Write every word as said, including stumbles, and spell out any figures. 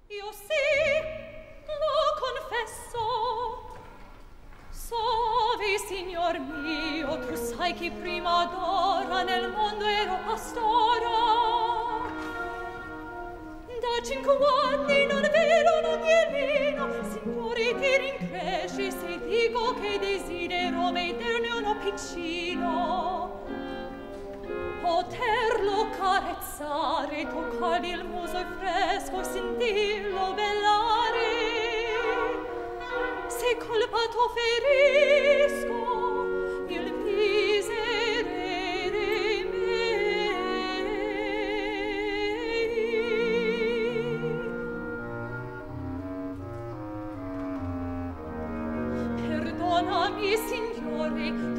Io sì, lo confesso. Soave, signor mio, tu sai che prima d'ora nel mondo ero pastora. Da cinque anni non vero non nielino, signore ti rincresci se dico che desidero vederne uno piccino. Poterlo carezzare, toccargli il muso fresco, sentirlo bellare. Se colpato ferisco, il miserere mei. Perdonami, signore,